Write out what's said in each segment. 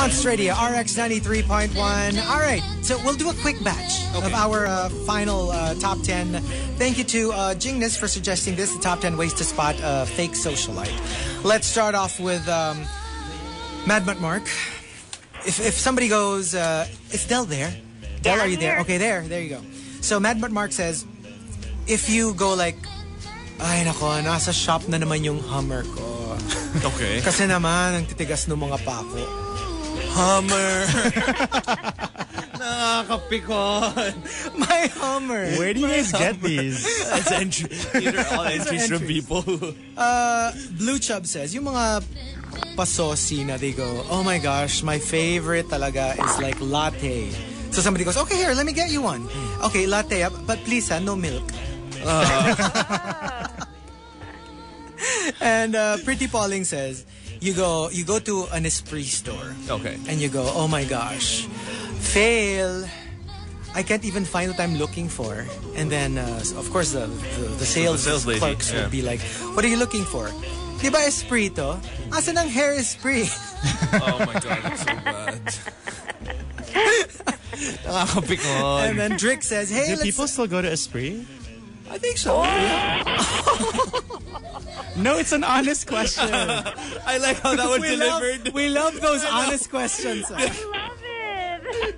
Monster Radio, RX 93.1. All right, so we'll do a quick batch of our final top 10. Thank you to Jingnas for suggesting this, the top 10 ways to spot a fake socialite. Let's start off with Mad Mutt Mark. If somebody goes, is Del there? Del, are you there? Okay, there you go. So Mad Mutt Mark says, if you go like, ay nako, nasa shop na naman yung Hummer ko. Okay. Kasi naman, ang titigas ng mga pako. Hummer. Nakakapikon. My Hummer. Where do you guys get these? These are all entries from people. Blue Chub says, yung mga pasosi na they go, oh my gosh, my favorite talaga is like latte. So somebody goes, okay, here, let me get you one. Okay, latte, but please, no milk. And Pretty Pauling says, you go to an Esprit store. Okay. And you go, oh my gosh, fail. I can't even find what I'm looking for. And then, of course, the sales lady, clerks would be like, what are you looking for? Di ba Esprit to? Asan ang hair Esprit? Oh my God, that's so bad. Nakakapikon. And then Drick says, hey, Do people still go to Esprit? I think so. No, it's an honest question. I like how that was delivered. We love those honest questions. I love it.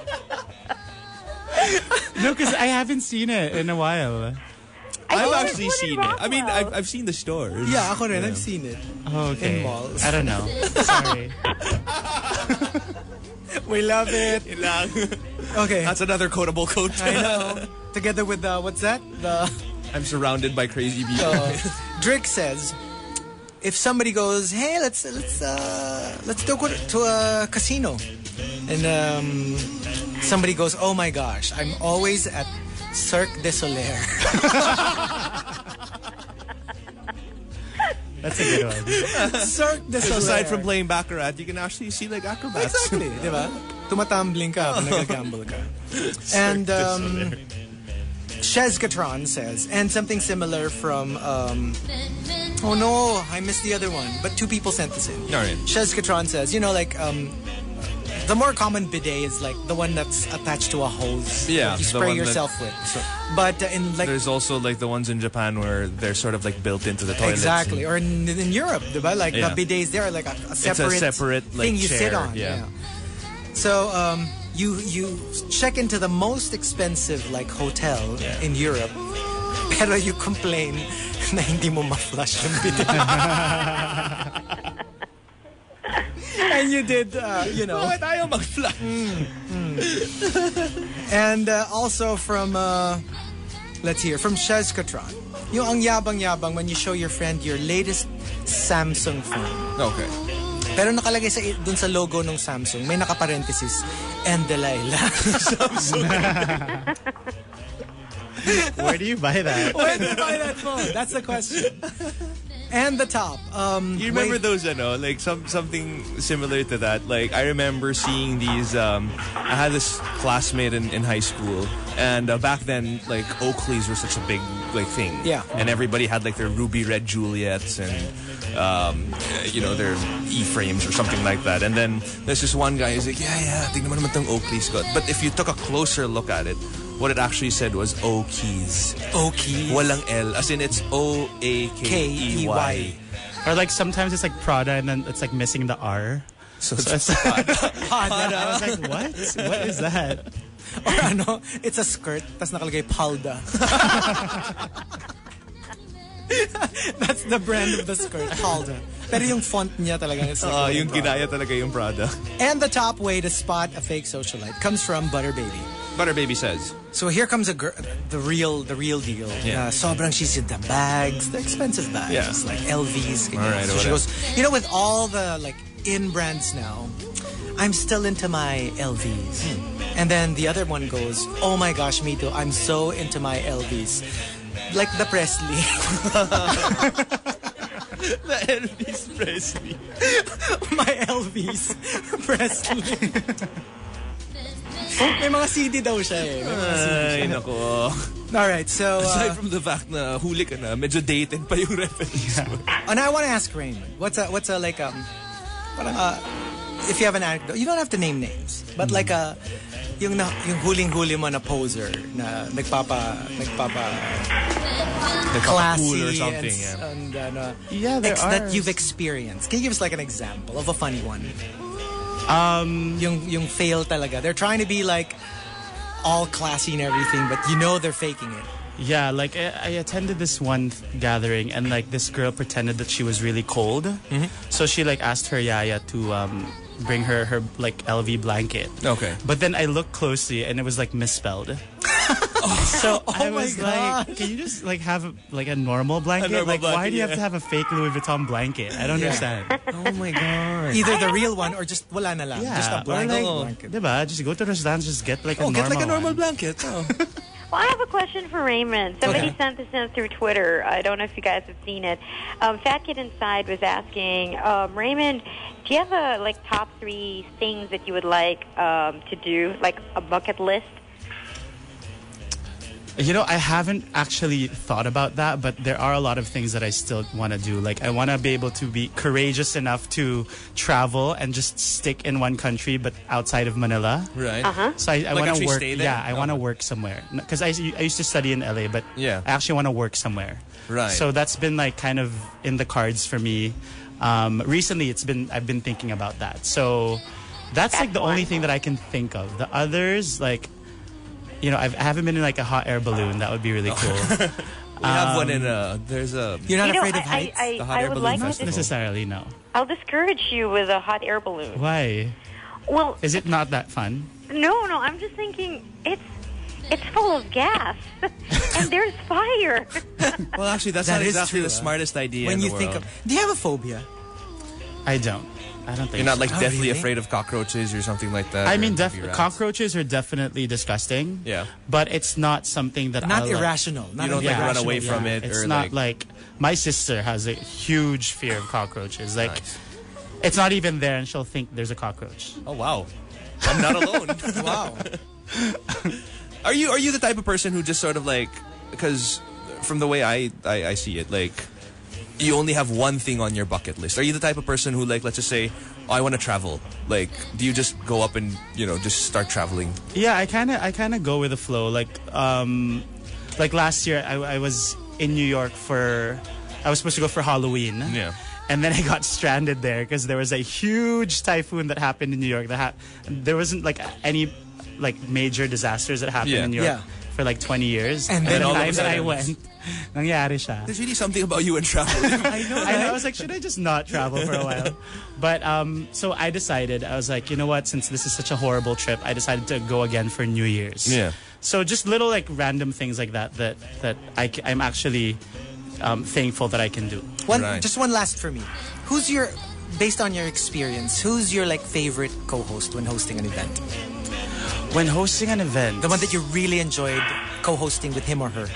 No, because I haven't seen it in a while. I've actually seen it. I mean, I've seen the stores. Yeah, ako rin. I've seen it. Oh, okay. In malls. I don't know. Sorry. We love it. Okay. That's another quotable quote. I know. Together with what's that? I'm surrounded by crazy people. Drick says, if somebody goes, hey, let's go to a casino, and somebody goes, oh my gosh, I'm always at Cirque du Soleil. That's a good one. Cirque du Soleil. Aside from playing Baccarat, you can actually see like acrobats. Exactly, di ba? Tumatambling ka, nag-gamble ka. And Shezgatron says, and something similar from, oh no, I missed the other one, but two people sent this in. All right. Shezgatron says, you know, like, the more common bidet is like the one that's attached to a hose. Yeah, that you the spray one yourself with. But in like... There's also like the ones in Japan where they're sort of like built into the toilets. Exactly. Or in Europe, diba? Like the bidets there are like a separate, it's a separate like, thing you chair, sit on. Yeah. So you check into the most expensive like hotel in Europe, pero you complain na hindi mo ma-flush yung bidet. And you did, you know. Bakit ayaw mag-flush? And also from, let's hear, from Shezgatron. Yung ang yabang-yabang when you show your friend your latest Samsung phone. Okay. Pero nakalagay dun sa logo ng Samsung, may nakaparenthesis, and Delilah. Where do you buy that? Where do you buy that phone? That's the question. And the top. You remember those, like something similar to that? Like, I remember seeing these, I had this classmate in high school, and back then, like, Oakleys were such a big, like, thing. Yeah. And everybody had, like, their ruby red Juliets and, their E-frames or something like that. And then there's this one guy who's like, yeah, tignan mo naman tong Oakleys ko. But if you took a closer look at it, what it actually said was O-Keys. O-Keys. Walang L. As in, it's O-A-K-E-Y. Or like sometimes it's like Prada and then it's like missing the R. So it's Prada. I was like, what? What is that? Or it's a skirt, tas nakalagay Palda. That's the brand of the skirt, Palda. Pero yung font niya talaga is like yung ginaya talaga yung Prada. And the top way to spot a fake socialite comes from Butter Baby. Butter Baby says. So here comes the real deal. Yeah. Sobrang she's in the bags, the expensive bags, yeah. like LVs. All right, so she goes, with all the like in brands now, I'm still into my LVs. And then the other one goes, oh my gosh, me too. I'm so into my LVs. Like the Presley. The Elvis Presley. My Elvis Presley. May mga CD daw siya eh. Ay, nako. Alright, so... aside from the fact na huli ka na, medyo dated pa yung reference mo. And I want to ask Raymond, what's a like, if you have an anecdote, you don't have to name names, but like yung huling-huli mo na poser na nagpapa classy cool or something, there are that you've experienced. Can you give us like an example of a funny one? Yung fail talaga. They're trying to be like all classy and everything, but you know they're faking it. Yeah, like I attended this one gathering and like this girl pretended that she was really cold. Mm-hmm. So she like asked her yaya to bring her like LV blanket. Okay. But then I looked closely and it was like misspelled. So I was like, can you just like have a normal blanket? Why do you have to have a fake Louis Vuitton blanket? I don't understand. Oh my god. Either the real one or just wala na lang. Yeah, just a blanket. Diba? Just go to the restaurant, just get like a normal blanket. Oh. Well, I have a question for Raymond. Somebody sent this in through Twitter. I don't know if you guys have seen it. Fat Kid Inside was asking, Raymond, do you have a top 3 things that you would like to do, like a bucket list? You know, I haven't actually thought about that, but there are a lot of things that I still want to do. Like, I want to be able to be courageous enough to travel and just stick in one country, but outside of Manila. Right. So I want to work. Stay there? Yeah, I want to work somewhere. Because I used to study in LA, but I actually want to work somewhere. Right. So that's been like kind of in the cards for me. Recently, I've been thinking about that. So that's like the only thing that I can think of. The others, like, you know, I haven't been in like a hot air balloon. That would be really cool. We have one in there's a... You're not afraid of heights? The hot air would balloon like Not festival. necessarily, no. I'll discourage you with a hot air balloon. Why? Well, Is it not that fun? no, I'm just thinking it's full of gas and there's fire. Well, actually, that's That not is exactly true, the smartest idea When in you the think world. of... Do you have a phobia? I don't think You're not so. like deathly really? afraid of cockroaches or something like that? I or mean, maybe rats? cockroaches are definitely disgusting. Yeah. But it's not something that Not I'll, like, irrational. Not You don't an like run irrational away fear. from it It's or not like my sister has a huge fear of cockroaches. Like, Nice. it's not even there, and she'll think there's a cockroach. Oh, wow. I'm not alone. Wow. Are you the type of person who just sort of like... Because from the way I see it, like... You only have one thing on your bucket list. Are you the type of person who, like, let's just say, oh, I want to travel? Like, do you just go up and, just start traveling? Yeah, I kind of go with the flow. Like last year, I was in New York I was supposed to go for Halloween. Yeah. And then I got stranded there because there was a huge typhoon that happened in New York. There wasn't like any like major disasters that happened in New York for like 20 years. And then the all of a times that I sudden- went, nangyari siya. There's really something about you and traveling. I know, I was like, should I just not travel for a while? But so I decided, I was like, you know what? Since this is such a horrible trip, I decided to go again for New Year's. Yeah. So just little like random things like that I'm actually thankful that I can do. Right. Just one last for me. Based on your experience, who's your like favorite co-host when hosting an event? When hosting an event, The one that you really enjoyed co-hosting with him or her?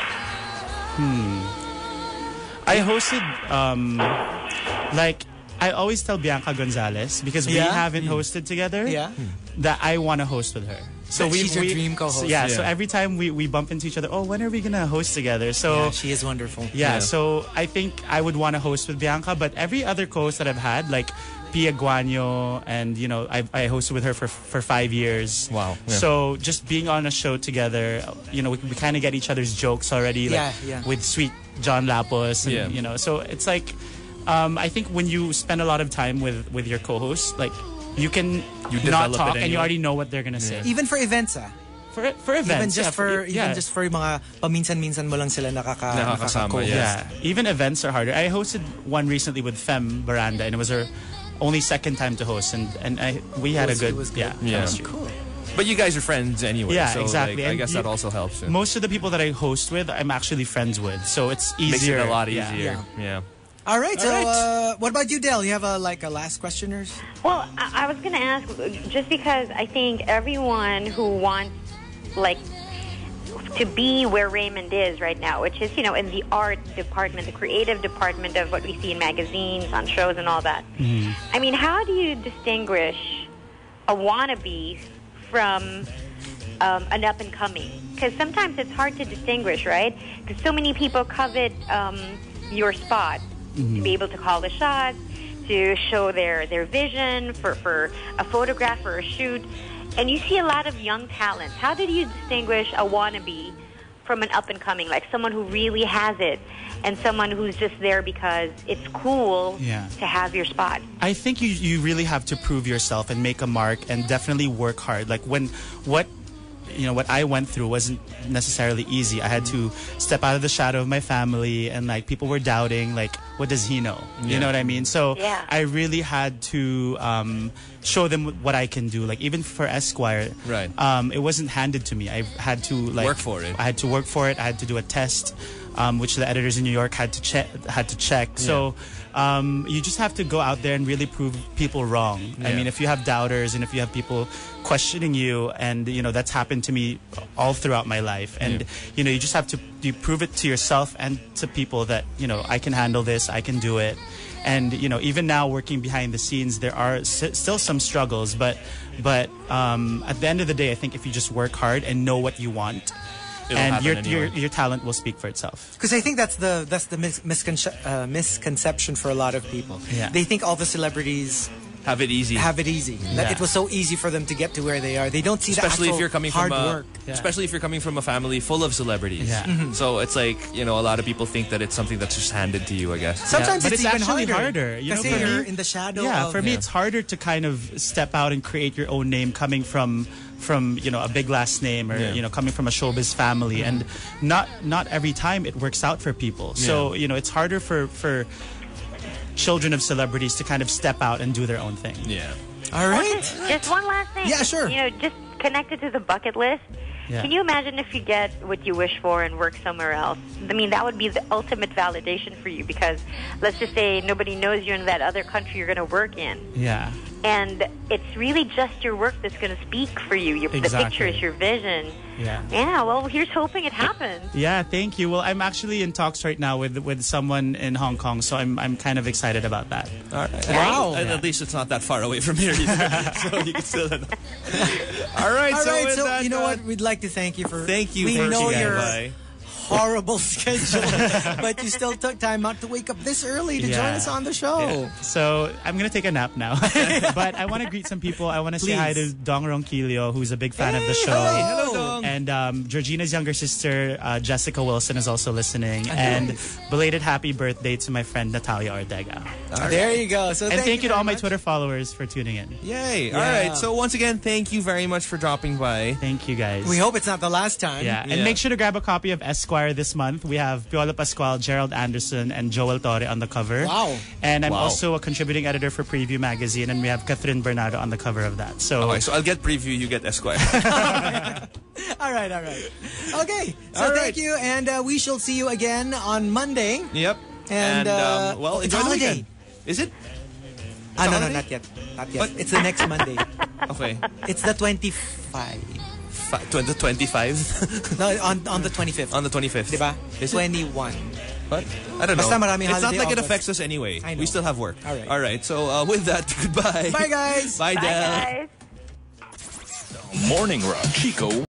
I hosted like I always tell Bianca Gonzalez because we Yeah? haven't hosted together. Yeah. That I want to host with her. So That she's your dream co-host. So every time we bump into each other, oh, when are we gonna host together? So Yeah, she is wonderful. so I think I would want to host with Bianca, but every other co-host that I've had, like Pia Guanyo, and I hosted with her for 5 years. Wow. Yeah. So just being on a show together, we kind of get each other's jokes already, like with sweet John Lapos, and, so it's like I think when you spend a lot of time with your co-host, like you can not develop talk it and you anyway. already know what they're gonna say. Even for events, For events, Even just for mga paminsan-minsan mo lang sila Nakakasama, nakaka-co-host. yes. Even events are harder. I hosted one recently with Fem Baranda, and it was her only second time to host, and we had a good, It was good. chemistry. Cool. But you guys are friends anyway. Yeah, so, exactly. Like, I And guess that also helps. Most of the people that I host with, I'm actually friends with, so it's easier. Makes it a lot Yeah. easier. Yeah. All right. So, right. what about you, Del? You have a last question? Well, I was going to ask, just because I think everyone who wants, like, to be where Raymond is right now, which is, in the art department, the creative department of what we see in magazines, on shows and all that. Mm-hmm. I mean, how do you distinguish a wannabe from an up-and-coming? Because sometimes it's hard to distinguish, right? Because so many people covet your spot, to be able to call the shots, to show their vision for a photograph or a shoot. And you see a lot of young talents. How did you distinguish a wannabe from an up-and-coming, like someone who really has it and someone who's just there because it's cool to have your spot? I think you really have to prove yourself and make a mark and definitely work hard. Like what I went through wasn't necessarily easy. I had to step out of the shadow of my family, and like people were doubting, like, what does he know? You know what I mean? So I really had to show them what I can do. Like even for Esquire, right? It wasn't handed to me. I had to work for it. I had to work for it. I had to do a test, which the editors in New York had to check. So you just have to go out there and really prove people wrong. I mean, if you have doubters and if you have people questioning you, and that's happened to me all throughout my life, and you just have to prove it to yourself and to people that I can handle this, I can do it. And even now working behind the scenes, there are still some struggles, but at the end of the day, I think if you just work hard and know what you want, and your talent will speak for itself. Because I think that's the misconception for a lot of people. They think all the celebrities have it easy. That it was so easy for them to get to where they are. They don't see especially the actual if you're coming hard from work. Especially if you're coming from a family full of celebrities. So it's like, a lot of people think that it's something that's just handed to you, I guess. Sometimes but it's it's even actually harder. Because you're in the shadow. For me, it's harder to kind of step out and create your own name coming from a big last name, or coming from a showbiz family, and not every time it works out for people. So it's harder for children of celebrities to kind of step out and do their own thing. All right. Just one last thing. Yeah, sure. Just connected to the bucket list. Can you imagine if you get what you wish for and work somewhere else? I mean, that would be the ultimate validation for you, because let's just say nobody knows you in that other country you're going to work in. And it's really just your work that's going to speak for you. The pictures, your vision. Well, here's hoping it happens. Thank you. Well, I'm actually in talks right now with someone in Hong Kong, so I'm kind of excited about that. All right. Wow. At least it's not that far away from here either. So you can still... All right. So that, you know what? We'd like to thank you for... Thank you. We know your by. horrible schedule, but you still took time out to wake up this early to join us on the show. So I'm going to take a nap now. But I want to greet some people. I want to say hi to Dong Ronquillo, who's a big fan of the show. Hello, Dong. And Georgina's younger sister, Jessica Wilson, is also listening. And belated happy birthday to my friend Natalia Ortega. There you go. So and thank you to all my much. Twitter followers for tuning in. Yay. All right. So once again, thank you very much for dropping by. Thank you, guys. We hope it's not the last time. And make sure to grab a copy of Esquire this month. We have Piolo Pascual, Gerald Anderson, and Joel Torre on the cover. Wow. And I'm also a contributing editor for Preview Magazine, and we have Catherine Bernardo on the cover of that. So, okay, so I'll get Preview, you get Esquire. All right. Okay. So thank you, and we shall see you again on Monday. Yep. And, well, it's enjoy the holiday. weekend. Is it? No, not yet. But it's the next Monday. Okay. It's the 25. The 25? No, on the 25th. On the 25th. Diba? Is it? 21. What? I don't know. Basta maraming it's not holiday like it offers. affects us anyway. I know. We still have work. All right. So with that, goodbye. Bye, guys. Bye, Bye, Del. guys. Morning Rush. Chico